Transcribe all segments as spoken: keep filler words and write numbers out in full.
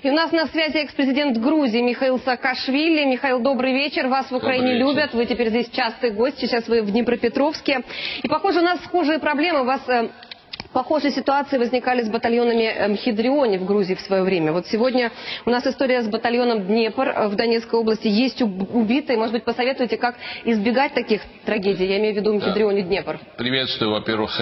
И у нас на связи экс-президент Грузии Михаил Саакашвили. Михаил, добрый вечер. Вас в Украине любят. Вы теперь здесь частый гость. Сейчас вы в Днепропетровске. И, похоже, у нас схожие проблемы. У вас э, похожие ситуации возникали с батальонами Мхидриони в Грузии в свое время. Вот сегодня у нас история с батальоном Днепр в Донецкой области. Есть убитые. Может быть, посоветуете, как избегать таких трагедий? Я имею в виду Мхидриони, да. Днепр. Приветствую. Во-первых,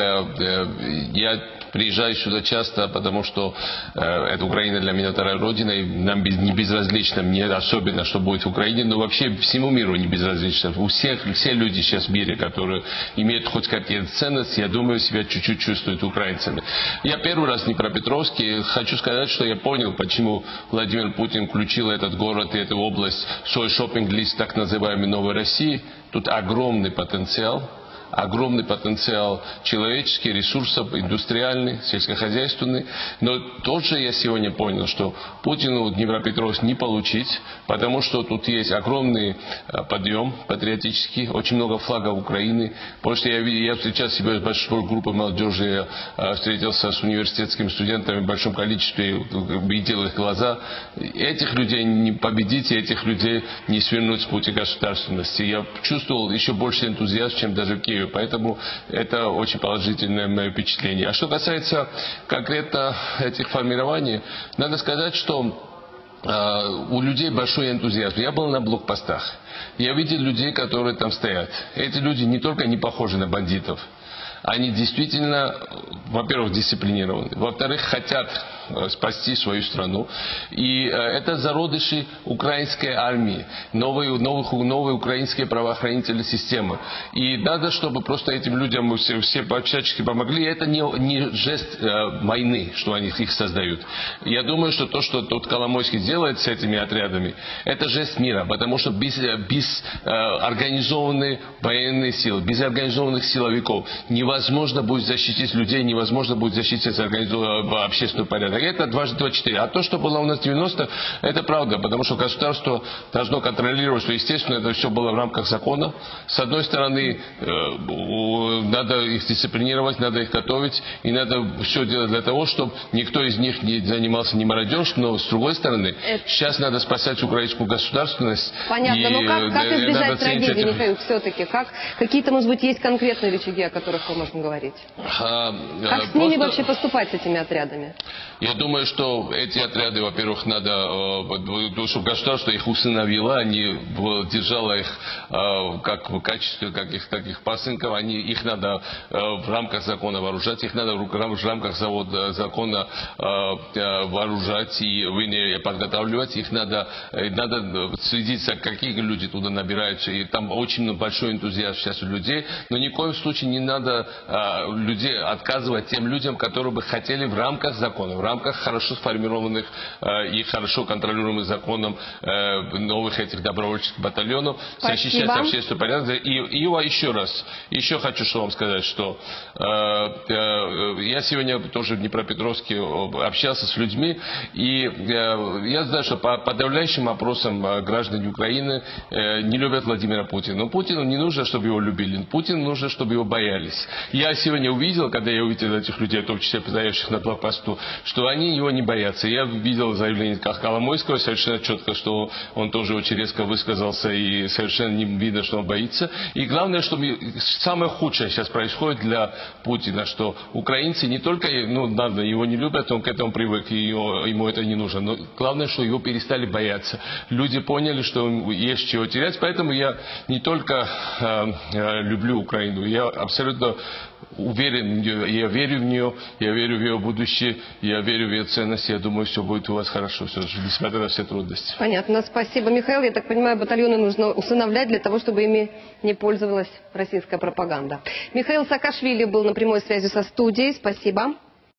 я приезжаю сюда часто, потому что э, это Украина для меня вторая родина, и нам без, не безразлично, мне особенно, что будет в Украине, но вообще всему миру не безразлично. У всех, все люди сейчас в мире, которые имеют хоть какие-то ценности, я думаю, себя чуть-чуть чувствуют украинцами. Я первый раз в Днепропетровске, хочу сказать, что я понял, почему Владимир Путин включил этот город и эту область в свой шопинг-лист так называемой Новой России. Тут огромный потенциал. Огромный потенциал человеческий, ресурсов, индустриальный, сельскохозяйственный. Но тоже я сегодня понял, что Путину Днепропетровск не получить, потому что тут есть огромный подъем патриотический, очень много флагов Украины. Потому что я, я встречал себя с большой группой молодежи, я встретился с университетскими студентами в большом количестве, видел их глаза. Этих людей не победить, этих людей не свернуть с пути государственности. Я чувствовал еще больше энтузиазма, чем даже в Киеве. Поэтому это очень положительное мое впечатление. А что касается конкретно этих формирований, надо сказать, что э, у людей большой энтузиазм. Я был на блокпостах. Я видел людей, которые там стоят. Эти люди не только не похожи на бандитов, они действительно, во-первых, дисциплинированы, во-вторых, хотят спасти свою страну. И это зародыши украинской армии, новые, новых, новые украинские правоохранительные системы. И надо, чтобы просто этим людям мы все, все всячески помогли. Это не, не жест э, войны, что они их создают. Я думаю, что то, что тот Коломойский делает с этими отрядами, это жест мира, потому что без, без э, организованной военной силы, без организованных силовиков невозможно будет защитить людей, невозможно будет защитить общественный порядок. Это дважды два четыре. А то, что было у нас в девяностых, это правда, потому что государство должно контролировать, что, естественно, это все было в рамках закона. С одной стороны, э, надо их дисциплинировать, надо их готовить, и надо все делать для того, чтобы никто из них не занимался ни мародерством, но с другой стороны, это... сейчас надо спасать украинскую государственность. Понятно, и, но как, как избежать трагедии, этих... Михаил, все-таки? Как, какие-то, может быть, есть конкретные рычаги, о которых мы можем говорить? А, как с ними просто... вообще поступать, с этими отрядами? Я думаю, что эти отряды, во-первых, надо, чтобы государство их усыновило, они держало их как в качестве каких таких пасынков, они, их надо в рамках закона вооружать, их надо в рамках завода, закона вооружать и подготавливать, их надо, надо следить, какие люди туда набираются, и там очень большой энтузиазм сейчас у людей, но ни в коем случае не надо людей отказывать тем людям, которые бы хотели в рамках закона, в рамках хорошо сформированных э, и хорошо контролируемых законом э, новых этих добровольческих батальонов защищать общественный порядок. И, и еще раз, еще хочу что вам сказать, что э, э, я сегодня тоже в Днепропетровске общался с людьми, и э, я знаю, что по подавляющим опросам э, граждан Украины э, не любят Владимира Путина. Но Путину не нужно, чтобы его любили, Путину нужно, чтобы его боялись. Я сегодня увидел, когда я увидел этих людей, в том числе стоящих на блокпосту, что они его не боятся. Я видел заявление Коломойского совершенно четко, что он тоже очень резко высказался, и совершенно не видно, что он боится. И главное, что самое худшее сейчас происходит для Путина, что украинцы не только, ну, надо, его не любят, он к этому привык, и его, ему это не нужно, но главное, что его перестали бояться. Люди поняли, что есть чего терять, поэтому я не только э, э, люблю Украину, я абсолютно уверен в нее, я верю в нее, я верю в ее будущее, я верю в ее ценности, я думаю, все будет у вас хорошо, все, несмотря на все трудности. Понятно, спасибо, Михаил. Я так понимаю, батальоны нужно усыновлять для того, чтобы ими не пользовалась российская пропаганда. Михаил Саакашвили был на прямой связи со студией. Спасибо.